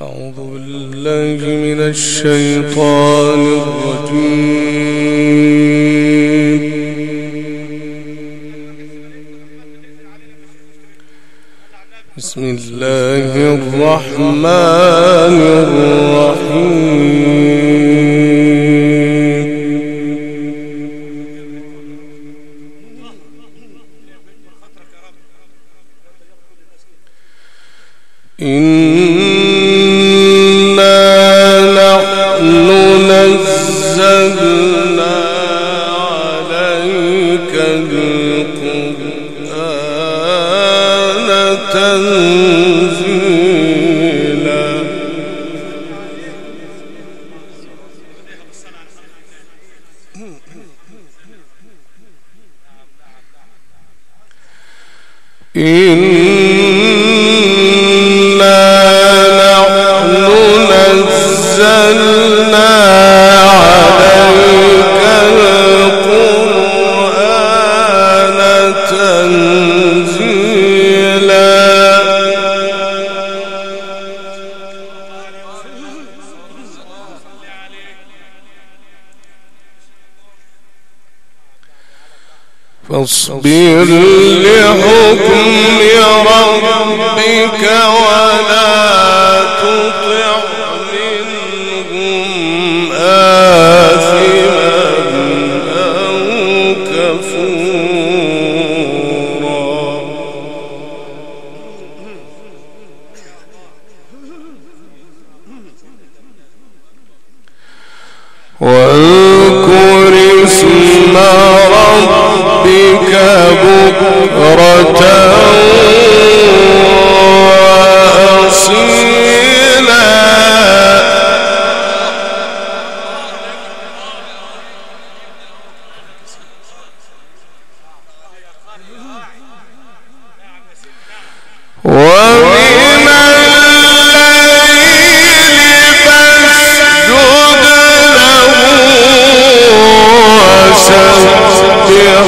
أعوذ بالله من الشيطان الرجيم. بسم الله الرحمن الرحيم. فاصبر لحكم ربك ولا تطع منهم آثما أو كفورا. واذكر اسم ربك بكرة وأصيلا. ومن الليل فاسجد له وسبحه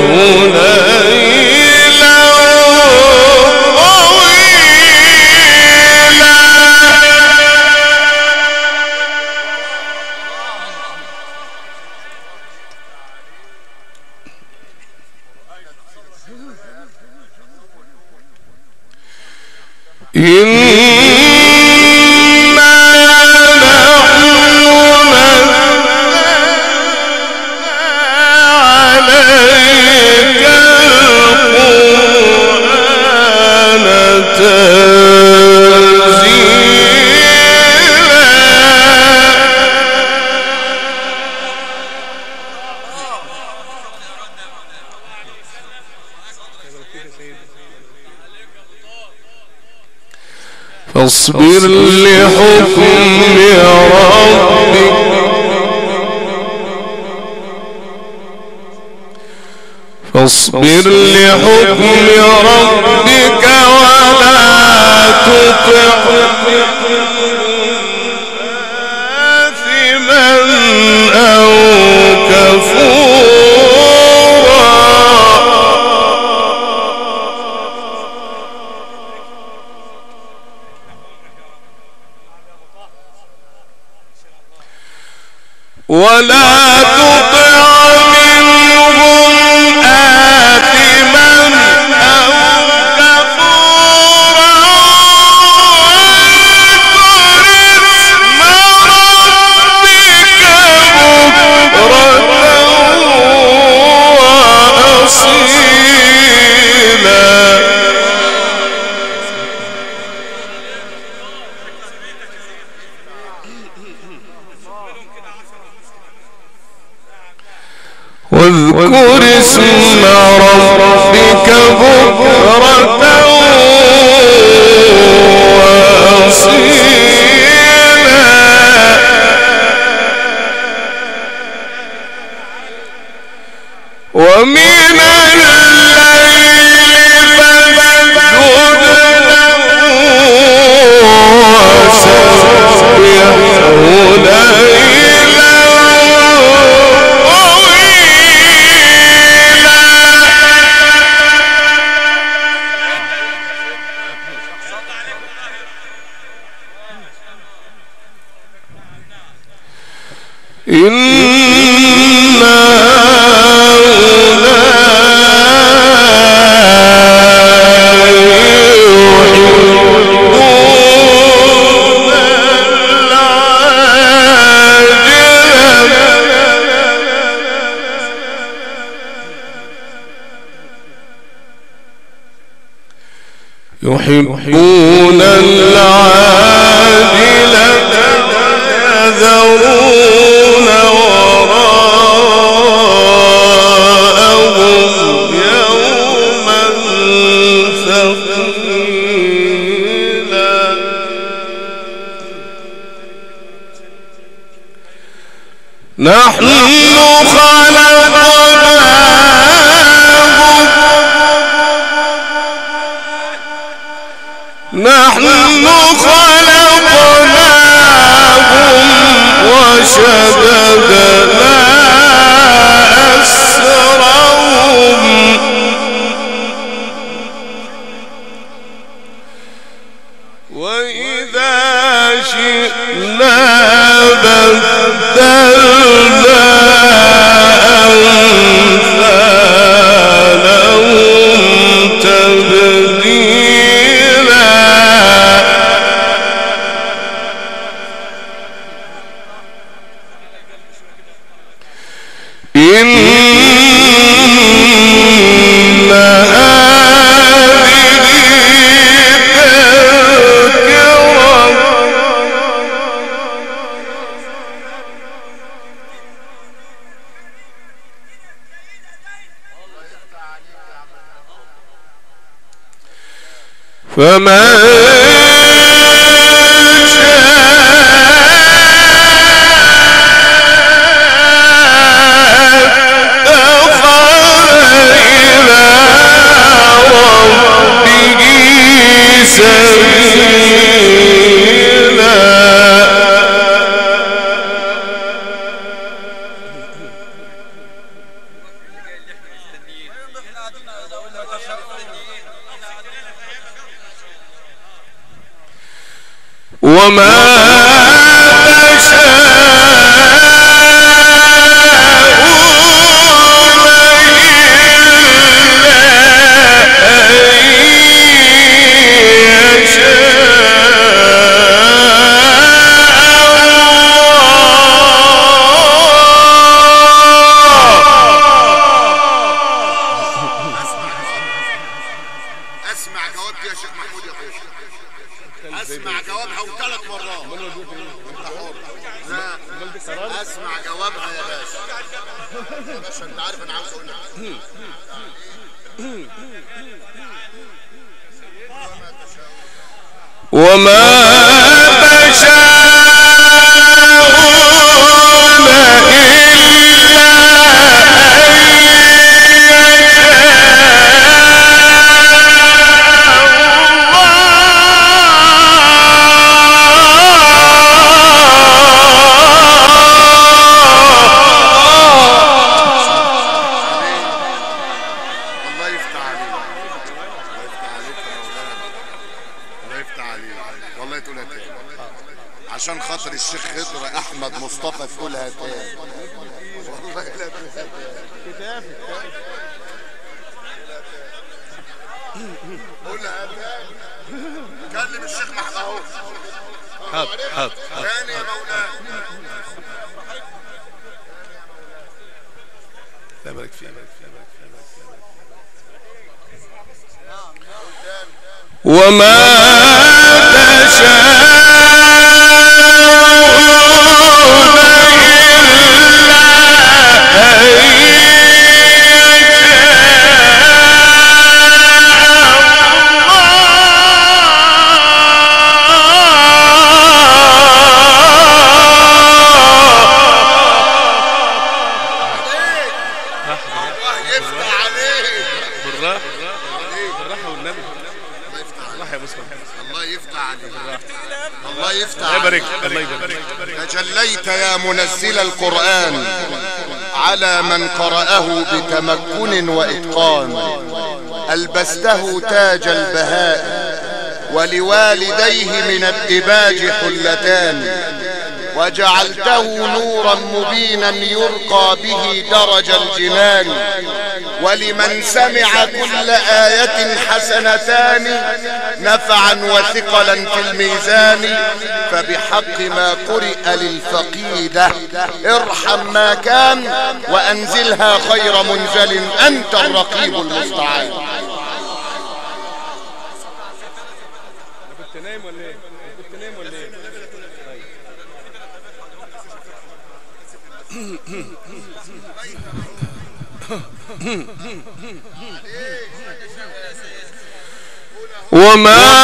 فاصبر لحكم ربك فاصبر لحكم ربك ولا تطع آثما أو كفورا. ولا تطع منهم آثما أو كفورا. واذكر اسم ربك بكرة وأصيلا. واذكر اسم ربك بكرة وأصيلا. ومن الليل فاسجد له وسبحه ليلا طويلا. إن يحبون العاجلة يذرون وراءهم يوما ثقيلا نحن خلقناهم وشددنا أسرهم وإذا شئنا بدلنا أمثالهم تبديلا إن فمن وما اسمع جوابها وثلاث مرات. اسمع جوابها يا باشا. يا باشا انت عارف انا عاوز اقول لك وما عشان خاطر الشيخ خضر احمد مصطفى تقولها تاني. والله لا كتافي قولها تاني. كلم الشيخ محمود. حاضر تاني يا مولانا. لا بارك فيك. وما تجليت يا منزل القرآن على من قرأه بتمكن وإتقان، ألبسته تاج البهاء ولوالديه من الدباج حلتان، وجعلته نورا مبينا يرقى به درج الجنان. ولمن سمع كل آية حسنتان نفعا وثقلا في الميزان. فبحق ما قرئ للفقيدة ارحم ما كان وأنزلها خير منزل أنت الرقيب المستعان. كنت نايم ولا ايه؟ كنت نايم ولا ايه؟ وما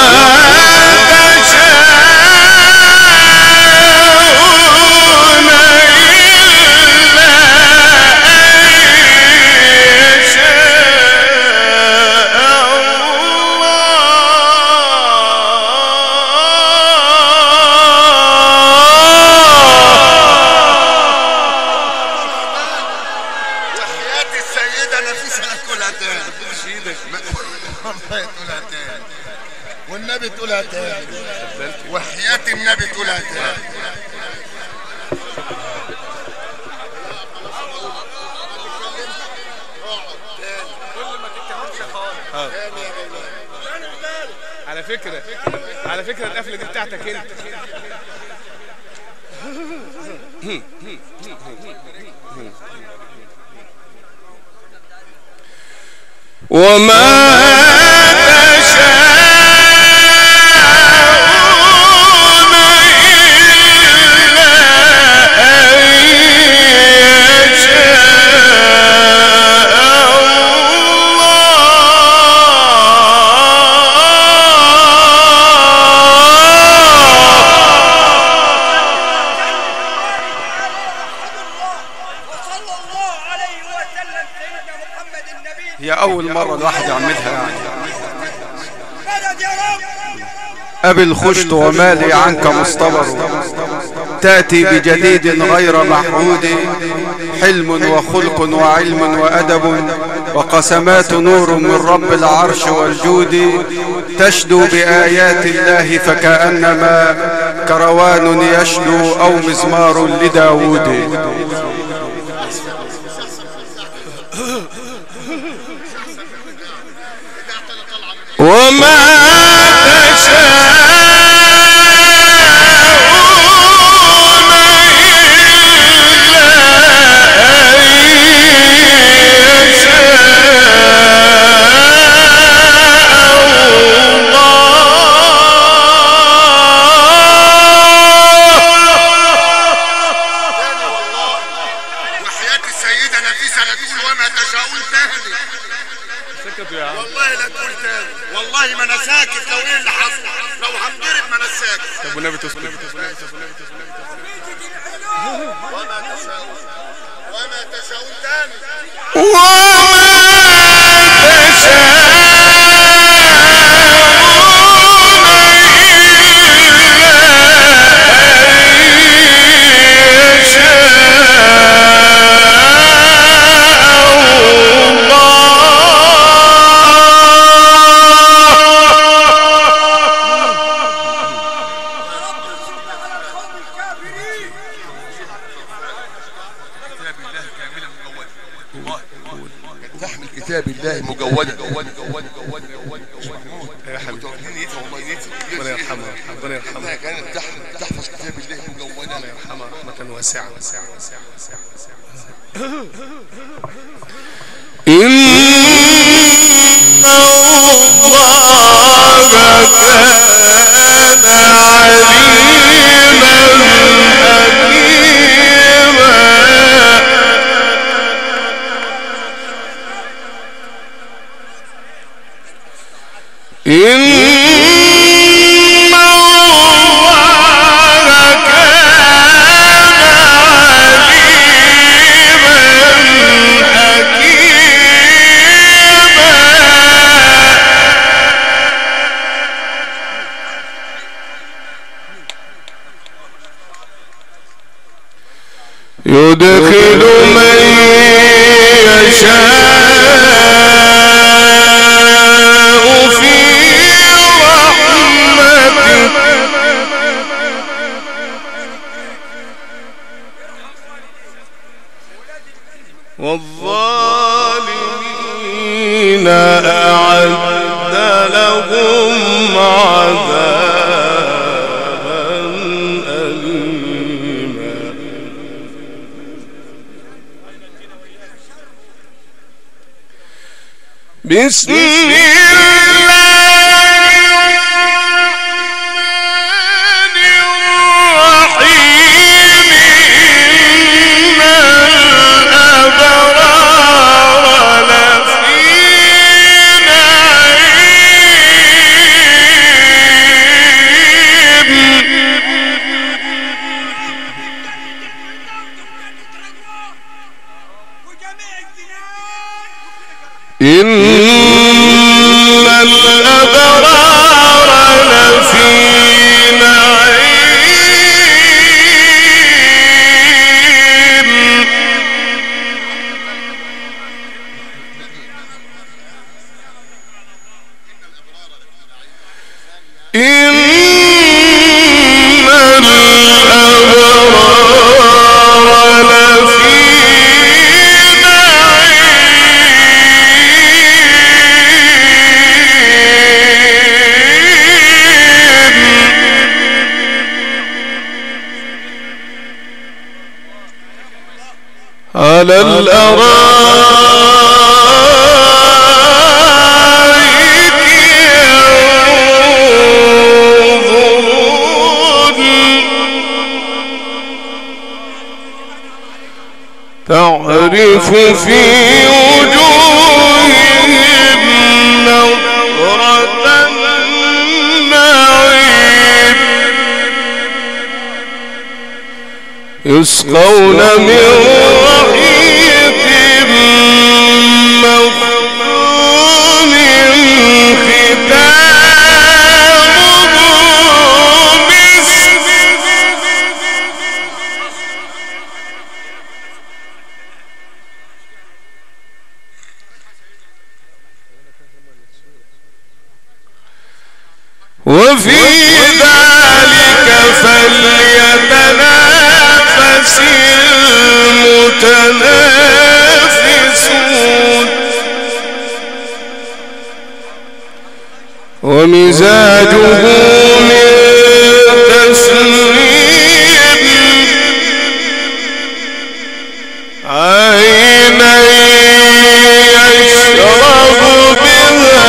والنبي تقولها تاني وحياة النبي تقولها تاني. كل ما تتكلمش خالص. على فكرة القفلة دي بتاعتك انت. وما هي أول مرة الواحد يعملها يعني. أبي الخشت ومالي عنك مصطبر، تأتي بجديد غير محمود، حلم وخلق وعلم وأدب وقسمات نور من رب العرش والجود، تشدو بآيات الله فكأنما كروان يشدو أو مزمار لداود. وما والله لا تقول تاني، والله ما انا ساكت. لو ايه اللي حصل؟ لو هنضرب ما انا ساكت. طب والنبي تسكت. وما تشاءون تاني. تحمل كتاب الله مجودا. يا حبيبي ربنا يرحمها، ربنا يرحمها. كانت تحفظ كتاب الله مجودا. ربنا يرحمها رحمة واسعة. إن الله كان عليما حكيما. يدخل من يشاء في رحمته والظالمين أعد لهم عذابا أليما. بسم إن الأبرار لفي نعيم. إن الأبرار لفي على الأرائك ينظرون تعرف في وجوههم نضرة النعيم يسقون من رحيق مختوم ختامه مسك وفي ذلك فليتنافس المتنافسون. ومزاجه من تسنيم عينا يشرب بها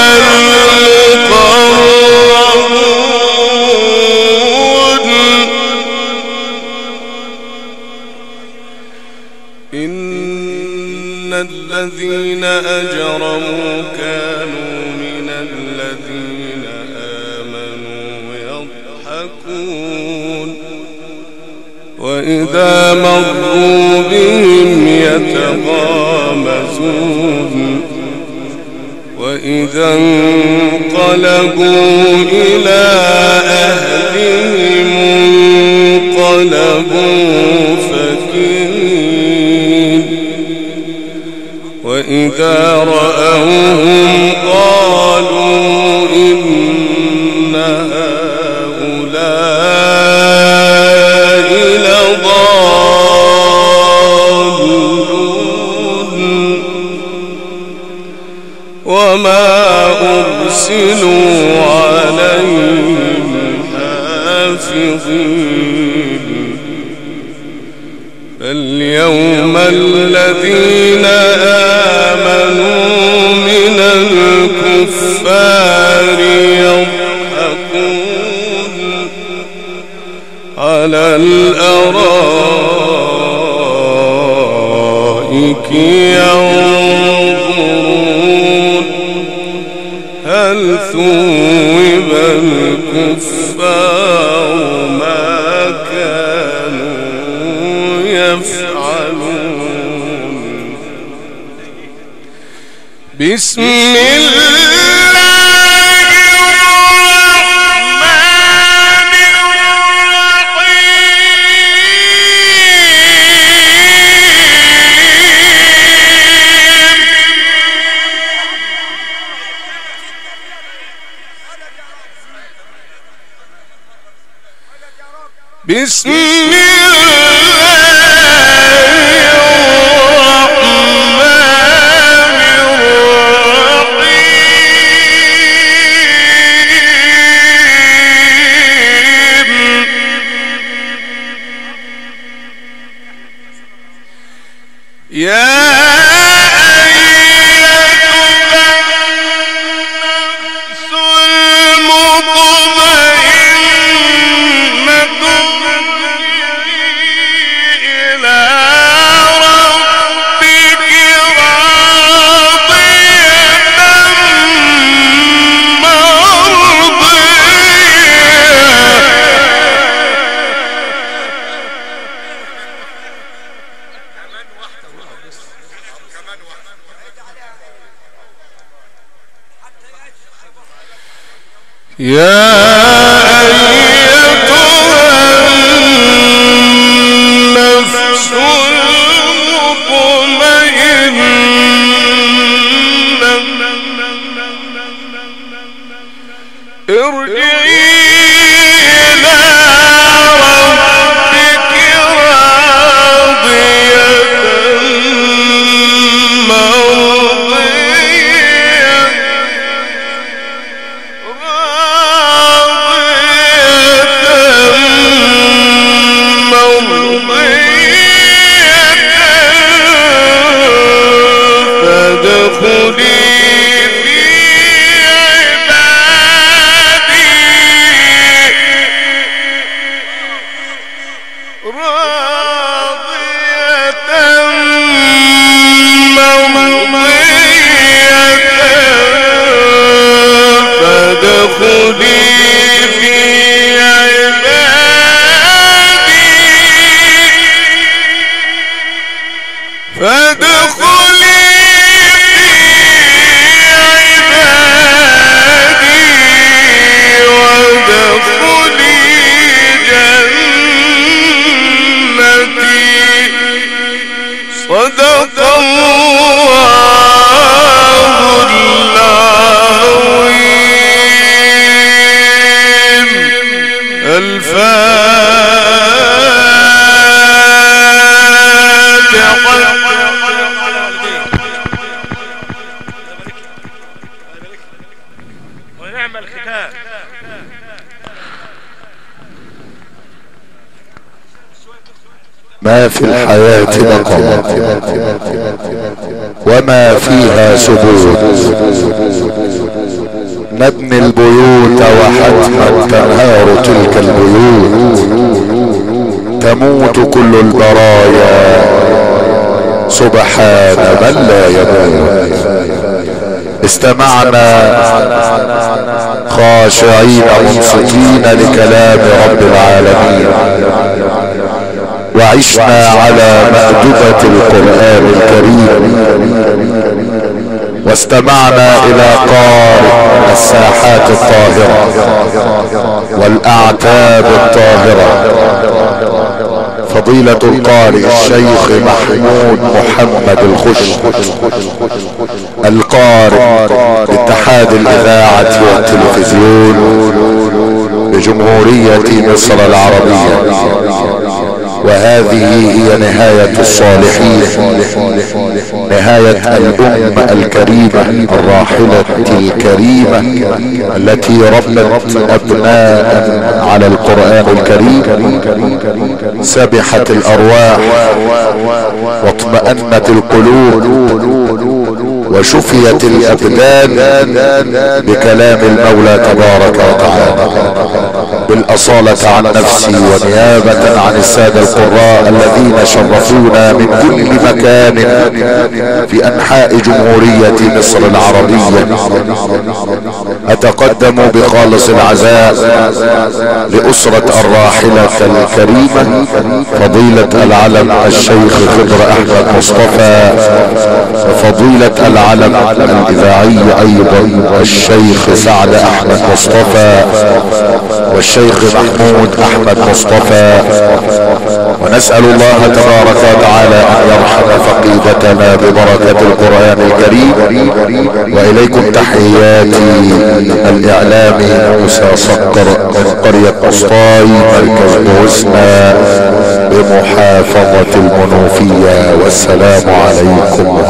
المقربون. إن الذين أجرموا كانوا من الذين آمنوا يضحكون وإذا مروا بهم يتغامزون وإذا انقلبوا إلى أهلهم انقلبوا فكهين وإذا رأوهم قالوا إن هؤلاء لضالون وما أرسلوا عليهم حافظين. فاليوم الذين آمنوا من الكفار يضحكون على الأرائك ينظرون هل ثوب الكفار ما كانوا يفعلون. بسم الله بسم الله الرحمن ما في الحياة بقاء وما فيها سبوت، نبني البيوت وحتما تنهار تلك البيوت، تموت كل البرايا سبحان من لا يموت. استمعنا خاشعين منصتين لكلام رب العالمين، وعشنا على مأدبة القرآن الكريم، واستمعنا الى قارئ الساحات الطاهرة والاعتاب الطاهرة فضيلة القارئ الشيخ محمود محمد الخش، القارئ لاتحاد الاذاعة والتلفزيون بجمهورية مصر العربية. وهذه هي نهاية الصالحين، نهاية الأمة الكريمة الراحلة الكريمة التي ربت أبناء على القرآن الكريم، سبحت الأرواح واطمأنت القلوب وشفيت الأبدان بكلام المولى تبارك وتعالى. بالأصالة عن نفسي ونيابة عن السادة القراء الذين شرفونا من كل مكان في أنحاء جمهورية مصر العربية، أتقدم بخالص العزاء لأسرة الراحلة الكريمة فضيلة العلم الشيخ خضر أحمد مصطفى، وفضيلة العلم الإذاعي أيضا الشيخ سعد أحمد مصطفى، والشيخ محمود أحمد مصطفى. ونسأل الله تبارك وتعالى أن يرحم فقيدتنا ببركة القرآن الكريم. وإليكم تحياتي الإعلامي موسى صقر من قرية أسطاي مركز بوسنة بمحافظة المنوفية، والسلام عليكم